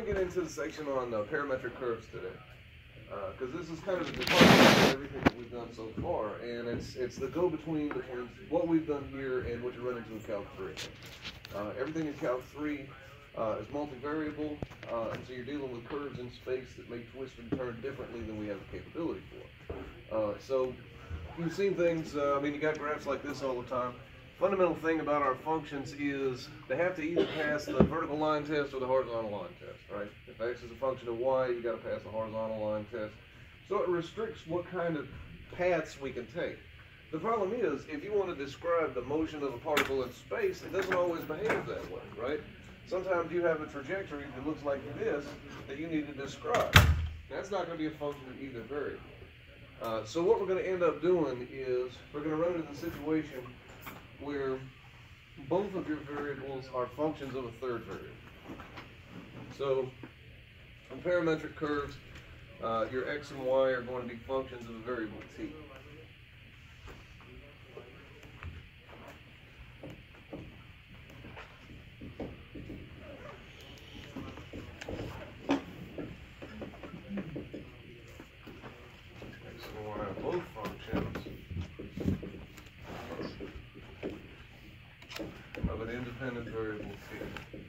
get into the section on parametric curves today, because this is kind of the department of everything that we've done so far, and it's the go-between between what we've done here and what you run into in Calc 3. Everything in Calc 3 is multivariable, and so you're dealing with curves in space that may twist and turn differently than we have the capability for. So you've seen things, I mean, you got graphs like this all the time. Fundamental thing about our functions is they have to either pass the vertical line test or the horizontal line test, right? If x is a function of y, you got to pass the horizontal line test. So it restricts what kind of paths we can take. The problem is, if you want to describe the motion of a particle in space, it doesn't always behave that way, right? Sometimes you have a trajectory that looks like this that you need to describe. That's not going to be a function of either variable. So what we're going to end up doing is we're going to run into the situation where both of your variables are functions of a third variable. So in parametric curves, your x and y are going to be functions of a variable t. X and y are both functions of an independent variable t.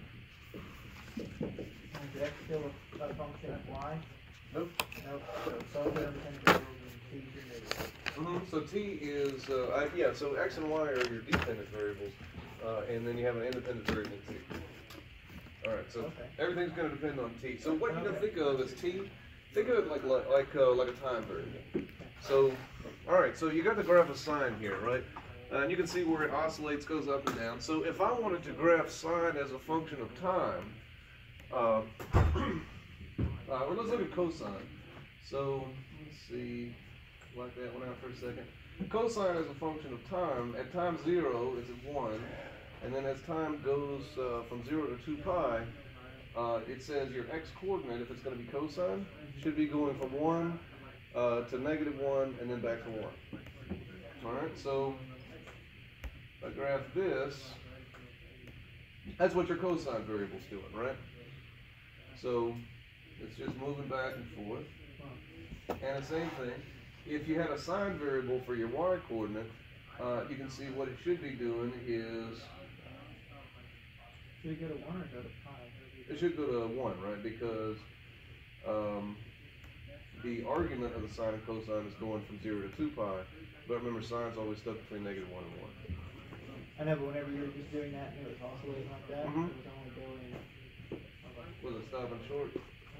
Is x still a function of y? Nope. Nope. So both independent variables and t is your variable. So t is, yeah, so x and y are your dependent variables, and then you have an independent variable t. Alright, so everything's going to depend on t. So what you're going to think of as t, think of it like a time variable. So, alright, so you got the graph of sine here, right? And you can see where it oscillates, goes up and down. So if I wanted to graph sine as a function of time, well, let's look at cosine. So let's see, black that one out for a second. Cosine is a function of time. At time 0, it's at 1. And then as time goes from 0 to 2 pi, it says your x-coordinate, if it's going to be cosine, should be going from 1 to negative 1 and then back to 1. Alright, so if I graph this, that's what your cosine variable's doing, right? So it's just moving back and forth. And the same thing, if you had a sine variable for your y-coordinate, you can see what it should be doing is... Should it go to 1 or go to pi? It should go to 1, right? Because the argument of the sine and cosine is going from 0 to 2 pi. But remember, sine's always stuck between negative 1 and 1. I know, but whenever you were just doing that and it was oscillating like that, it was only going... Was it stopping short?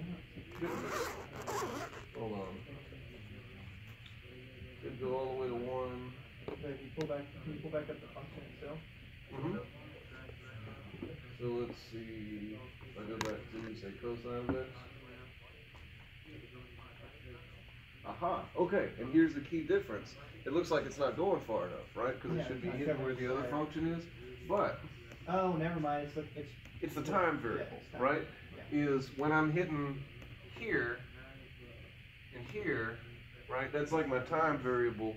Hold on. Could go all the way to 1. But if you pull back, can you pull back up the function itself? So let's see. If I go back to, say, cosine of x. Aha, okay, and here's the key difference. It looks like it's not going far enough, right? Because it should be hitting where the other function is. But oh, never mind. It's the time variable, right? Yeah. Is when I'm hitting here and here, right? That's like my time variable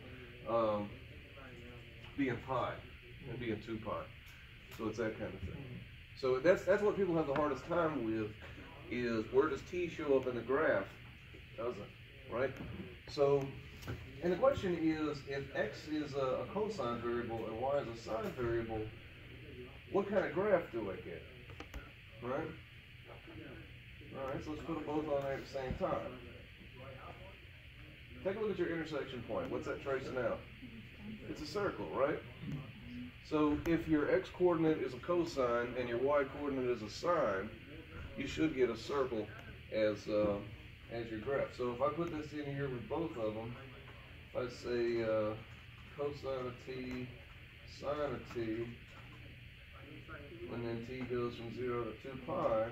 being pi and being 2 pi. So it's that kind of thing. So that's what people have the hardest time with, is where does t show up in the graph? Doesn't, right? So, and the question is, if x is a cosine variable and y is a sine variable, what kind of graph do I get? Right? Alright, so let's put them both on there at the same time. Take a look at your intersection point. What's that tracing out? It's a circle, right? So if your x-coordinate is a cosine and your y-coordinate is a sine, you should get a circle as your graph. So if I put this in here with both of them, if I say cosine of t, sine of t, and then t goes from 0 to 2 pi,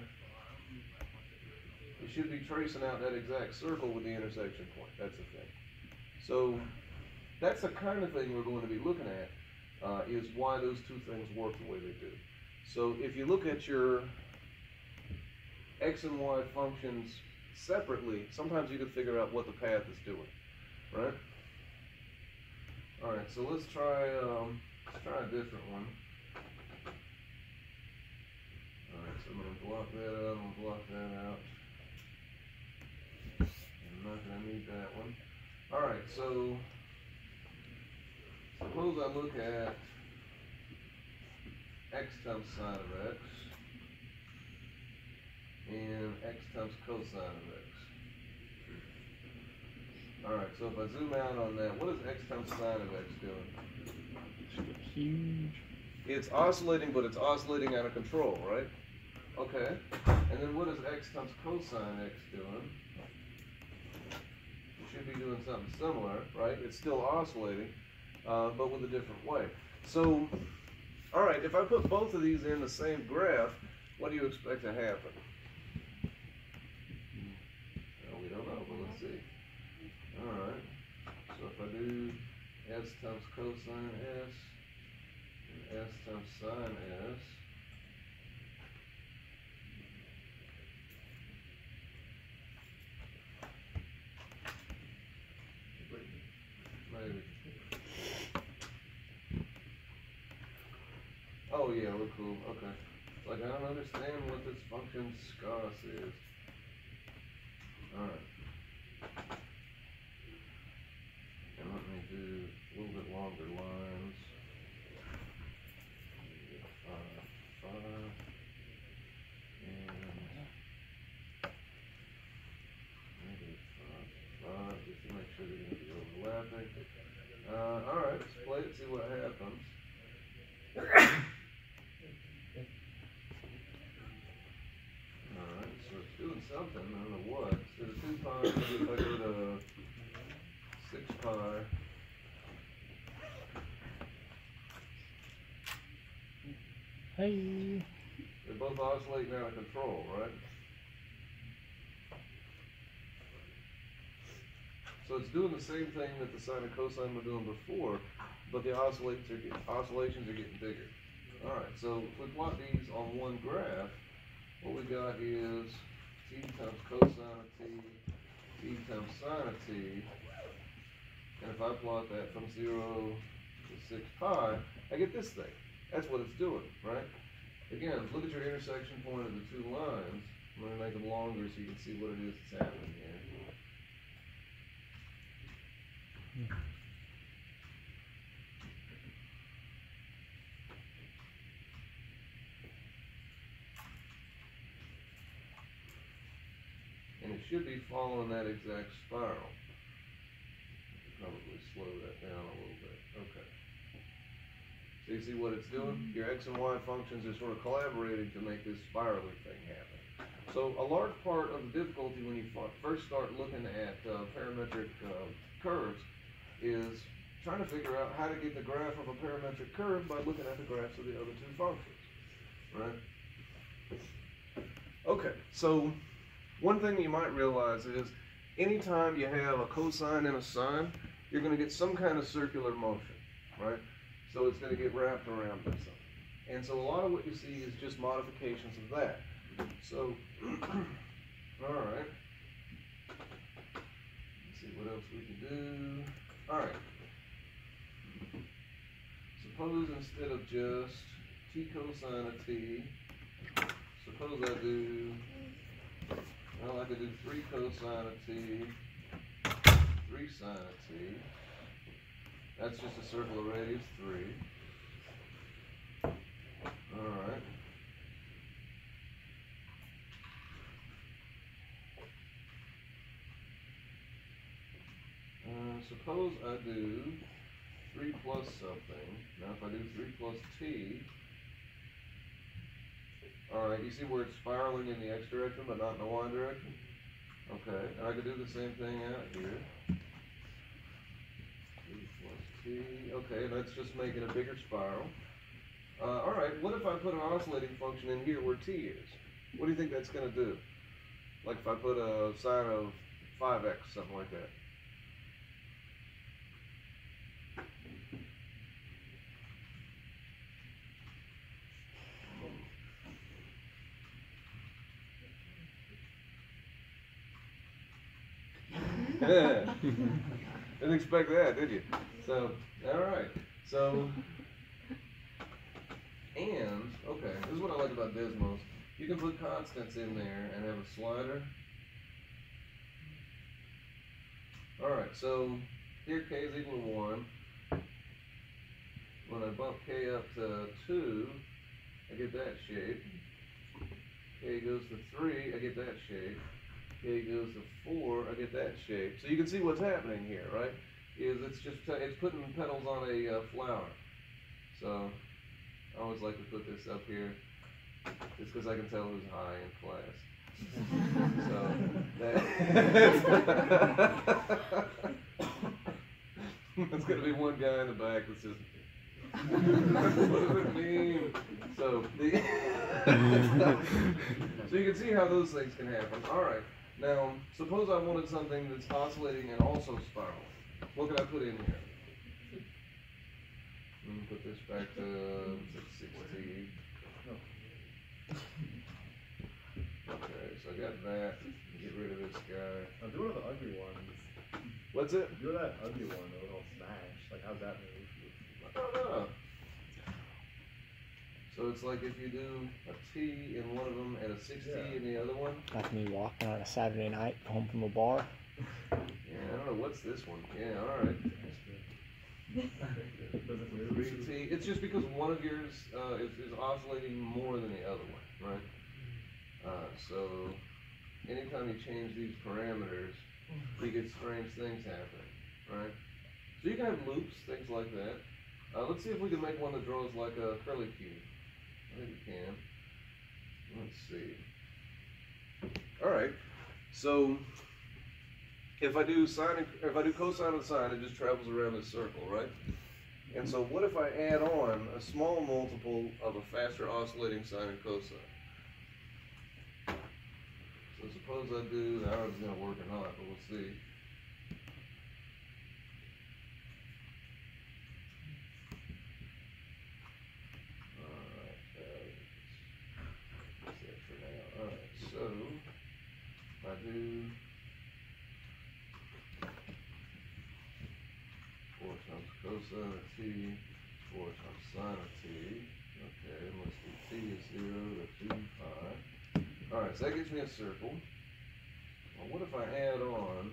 you should be tracing out that exact circle with the intersection point. That's the thing. So that's the kind of thing we're going to be looking at, is why those two things work the way they do. So if you look at your x and y functions separately, sometimes you can figure out what the path is doing, right? All right, so let's try a different one. All right, so I'm going to block that out, I'm going to block that out. so suppose I look at x times sine of x and x times cosine of x. Alright, so if I zoom out on that, what is x times sine of x doing? Huge. It's oscillating, but it's oscillating out of control, right? Okay. And then what is x times cosine x doing? It should be doing something similar, right? It's still oscillating, but with a different way. So, alright, if I put both of these in the same graph, what do you expect to happen? Well, we don't know, but let's see. Alright, so if I do s times cosine s, and s times sine s, maybe. Oh yeah, we're cool, okay. It's like I don't understand what this function scos is. Alright. And let me do a little bit longer lines. Five, and maybe five, just to make sure they're going to be overlapping. Alright, let's play it, see what happens. Alright, so it's doing something, I don't know what. Instead of 2 pi, maybe if I go to 6 pi. Hey. They're both oscillating out of control, right? So it's doing the same thing that the sine and cosine were doing before, but the oscillations are getting bigger. Alright, so if we plot these on one graph, what we got is t times cosine of t, t times sine of t, and if I plot that from 0 to 6 pi, I get this thing. That's what it's doing, right? Again, look at your intersection point of the two lines. I'm going to make them longer so you can see what it is that's happening here. And it should be following that exact spiral. Probably slow that down a little bit. Okay. So you see what it's doing? Your x and y functions are sort of collaborating to make this spiraling thing happen. So a large part of the difficulty when you first start looking at parametric curves is trying to figure out how to get the graph of a parametric curve by looking at the graphs of the other two functions, right? Okay, so one thing you might realize is anytime you have a cosine and a sine, you're going to get some kind of circular motion, right? So it's going to get wrapped around this something. And so a lot of what you see is just modifications of that. So, all right. Let's see what else we can do. All right. Suppose instead of just t cosine of t, suppose I do, well, I could do 3 cosine of t, 3 sine of t. That's just a circle of radius 3. Alright. Suppose I do 3 plus something. Now if I do 3 plus t, alright, you see where it's spiraling in the x direction but not in the y direction? Okay, and I could do the same thing out here. 3 plus t, okay, that's just making a bigger spiral. Alright, what if I put an oscillating function in here where t is? What do you think that's going to do? Like if I put a sine of 5x, something like that. Didn't expect that, did you? So, alright. So, and, okay, this is what I like about Desmos. You can put constants in there and have a slider. Alright, so here k is equal to 1. When I bump k up to 2, I get that shape. K goes to 3, I get that shape. K goes to 4, I get that shape. So you can see what's happening here, right? It's putting petals on a flower. So I always like to put this up here, just because I can tell who's high in class. So that's gonna be one guy in the back that's just. What does it mean? So so you can see how those things can happen. All right. Now, suppose I wanted something that's oscillating and also spiral. What could I put in here? Let me put this back to 60. Okay, so I got that. Get rid of this guy. Now do one of the ugly ones. What's it? Do that ugly one, the little smash. Like, how's that move? I don't know. So it's like if you do a T in one of them and a 6T in the other one. Like me walking on a Saturday night home from a bar. Yeah, I don't know. What's this one? Yeah, all right. Does it move? 3T. It's just because one of yours is oscillating more than the other one, right? So anytime you change these parameters, you get strange things happening, right? So you can have loops, things like that. Let's see if we can make one that draws like a curly cube. I think we can. Let's see. All right. So if I do cosine of sine, it just travels around this circle, right? And so what if I add on a small multiple of a faster oscillating sine and cosine? So suppose I do, I don't know if it's going to work or not, but we'll see. Alright, that's it for now. Alright, so if I do 4 times cosine of t, 4 times sine of t. Okay, and let's do t is 0 to 2 pi. Alright, so that gives me a circle. Well, what if I add on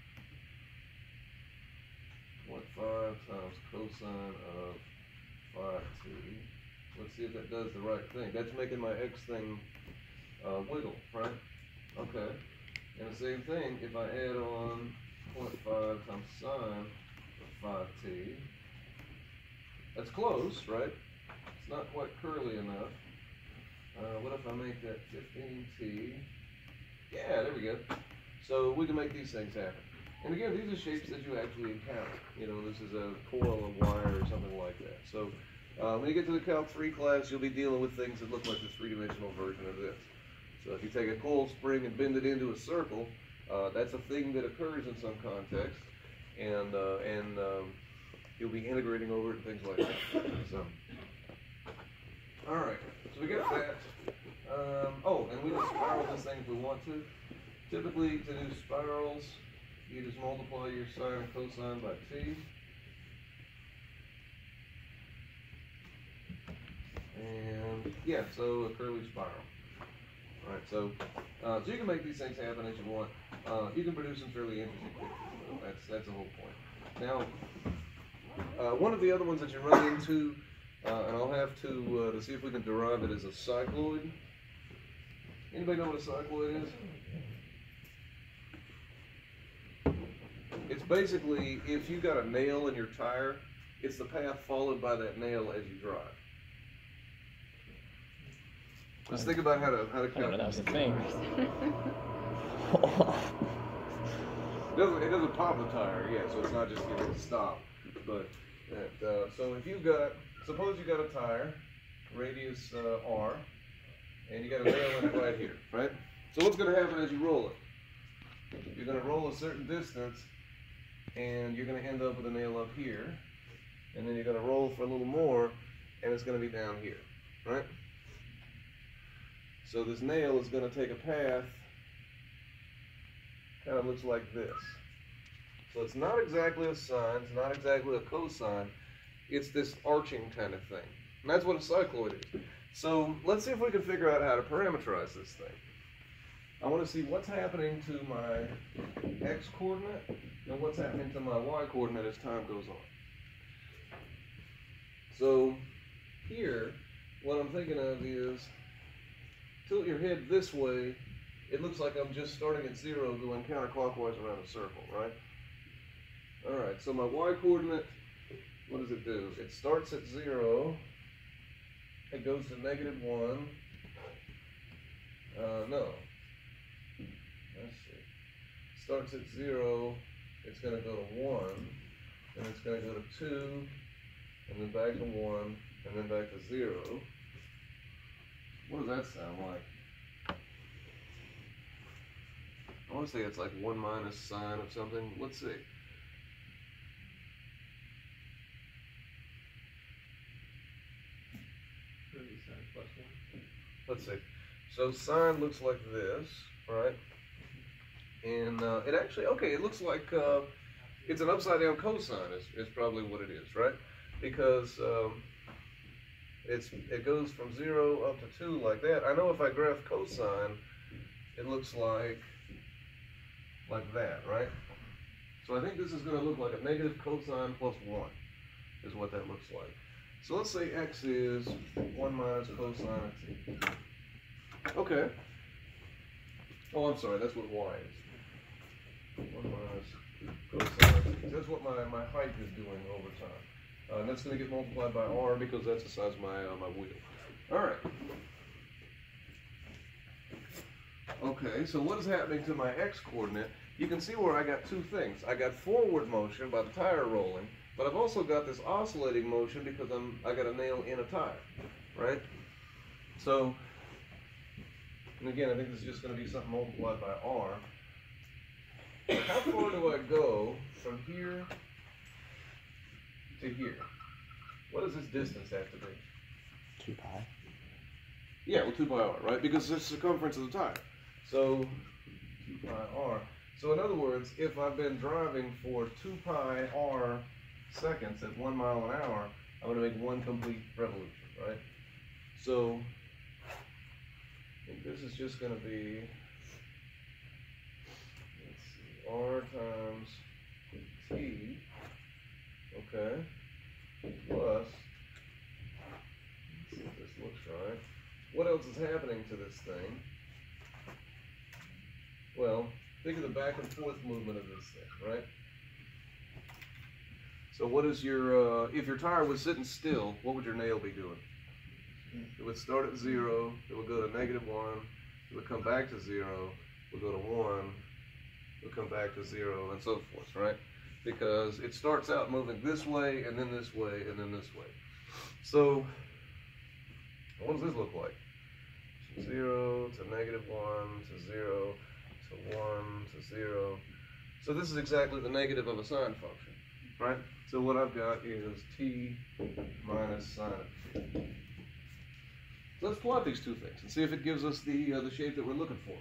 0.5 times cosine of 5t? Let's see if that does the right thing. That's making my x thing wiggle, right? Okay. And the same thing, if I add on 0.5 times sine of 5t, that's close, right? It's not quite curly enough. What if I make that 15t? Yeah, there we go. So we can make these things happen. And again, these are shapes that you actually encounter. You know, this is a coil of wire or something like that. So when you get to the Calc 3 class, you'll be dealing with things that look like the three-dimensional version of this. So if you take a coil spring and bend it into a circle, that's a thing that occurs in some context, and you'll be integrating over it and things like that. So, all right. So we got that. Oh, and we can spiral this thing if we want to. Typically, to do spirals, you just multiply your sine and cosine by t. And yeah, so a curly spiral. All right, so so you can make these things happen as you want. You can produce some fairly interesting pictures. That's the whole point. Now, one of the other ones that you run into, and I'll have to see if we can derive it as a cycloid. Anybody know what a cycloid is? It's basically, if you got a nail in your tire, it's the path followed by that nail as you drive. Just think about how to Oh, that's the thing. It doesn't pop the tire, yeah, so it's not just getting to stop. But so if you've got, suppose you got a tire, radius r, and you got a nail in it right here, right? So what's going to happen as you roll it? You're going to roll a certain distance, and you're going to end up with a nail up here, and then you're going to roll for a little more, and it's going to be down here, right? So this nail is going to take a path, kind of looks like this. So it's not exactly a sine, it's not exactly a cosine, it's this arching kind of thing. And that's what a cycloid is. So let's see if we can figure out how to parameterize this thing. I want to see what's happening to my x coordinate and what's happening to my y coordinate as time goes on. So here, what I'm thinking of is tilt your head this way. It looks like I'm just starting at 0 going counterclockwise around a circle, right? Alright, so my y coordinate, what does it do? It starts at 0, it goes to -1, no, let's see, starts at 0, it's going to go to 1, and it's going to go to 2, and then back to 1, and then back to 0. What does that sound like? I want to say it's like 1 minus sine of something. Let's see. Let's see. So sine looks like this, right? And it actually, okay, it looks like it's an upside down cosine is probably what it is, right? Because it goes from 0 up to 2 like that. I know if I graph cosine, it looks like that, right? So I think this is going to look like a negative cosine plus 1 is what that looks like. So let's say x is 1 minus cosine of t. Okay. Oh, I'm sorry, that's what y is. 1 minus cosine of t. That's what my height is doing over time. And that's going to get multiplied by r because that's the size of my wheel. All right. Okay, so what is happening to my x-coordinate? You can see where I got two things. I got forward motion by the tire rolling, but I've also got this oscillating motion because I got a nail in a tire, right? So, and again, I think this is just going to be something multiplied by r. How far do I go from here to here? What does this distance have to be? 2 pi. Yeah, well, 2 pi r, right? Because it's the circumference of the tire. So, 2 pi r. So in other words, if I've been driving for 2 pi r seconds at 1 mile an hour, I'm going to make one complete revolution, right? So, I think this is just going to be, let's see, r times t, okay, plus, let's see if this looks right. What else is happening to this thing? Well, think of the back and forth movement of this thing, right? So what is your, if your tire was sitting still, what would your nail be doing? It would start at 0, it would go to -1, it would come back to 0, it would go to 1, it would come back to 0, and so forth, right? Because it starts out moving this way, and then this way, and then this way. So, what does this look like? 0 to -1 to 0 to 1 to 0. So this is exactly the negative of a sine function, right? So what I've got is t minus sine of t. So let's plot these two things and see if it gives us the shape that we're looking for.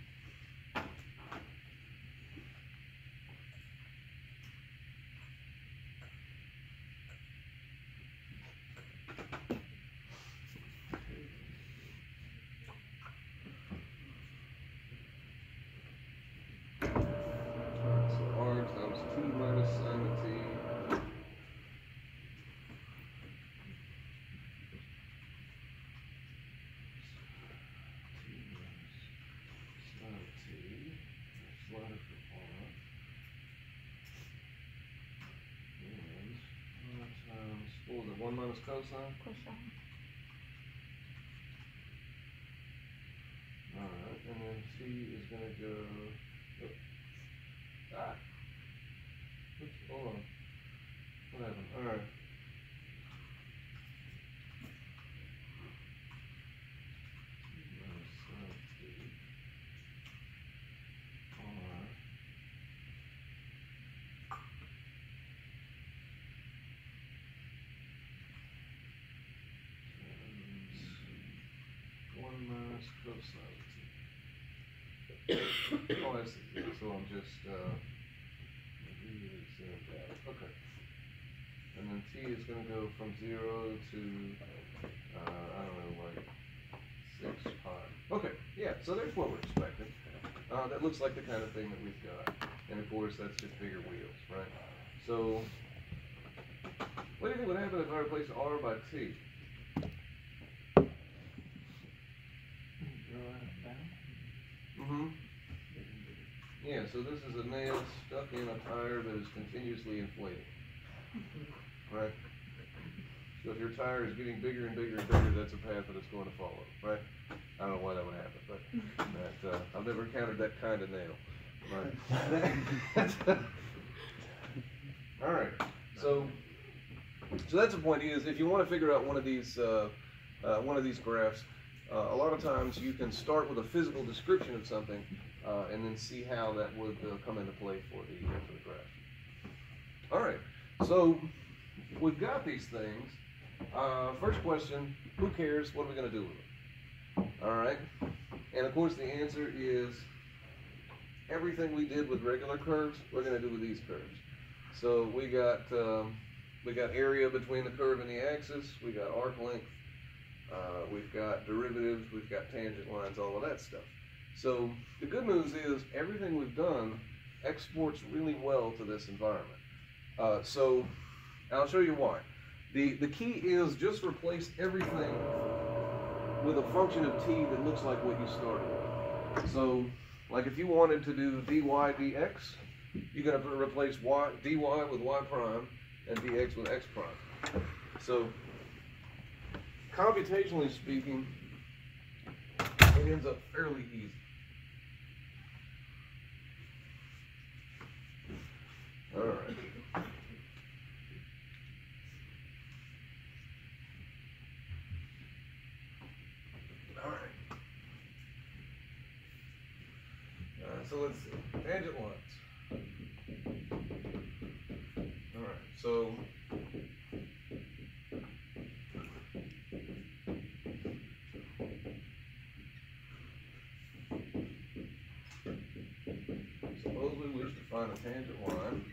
What was it, 1 minus cosine? Cosine. Alright, and then t is going to go... Oh. Oops, hold on. What happened? Alright. Minus sine t. Alright. 1 minus cosine t. Oh, I see. So I'm just, okay. And then t is going to go from 0 to, I don't know, like 6 pi. Okay, yeah, so there's what we're expecting. That looks like the kind of thing that we've got. And of course, that's just bigger wheels, right? So, what do you think would happen if I replace R by T? Mm-hmm. Yeah, so this is a nail stuck in a tire that is continuously inflating. Right? So if your tire is getting bigger and bigger and bigger, that's a path that it's going to follow, right? I don't know why that would happen, but I've never encountered that kind of nail. Right? All right. So that's the point. Is if you want to figure out one of these graphs, a lot of times you can start with a physical description of something, and then see how that would come into play for the graph. All right. So we've got these things. First question: who cares? What are we going to do with them? All right. And of course, the answer is everything we did with regular curves, we're going to do with these curves. So we got area between the curve and the axis. We got arc length. We've got derivatives. We've got tangent lines. All of that stuff. So the good news is everything we've done exports really well to this environment. So I'll show you why. The key is just replace everything with a function of t that looks like what you started with. So, like if you wanted to do dy dx, you're going to replace dy with y prime and dx with x prime. So, computationally speaking, it ends up fairly easy. All right. So let's see, tangent lines. All right, so suppose we wish to find a tangent line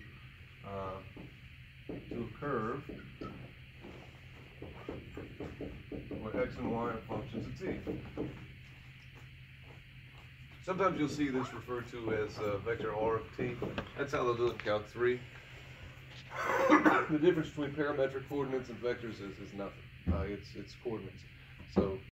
to a curve where x and y are functions of t. Sometimes you'll see this referred to as vector r of t. That's how they'll do it in Calc 3. The difference between parametric coordinates and vectors is nothing. It's coordinates. So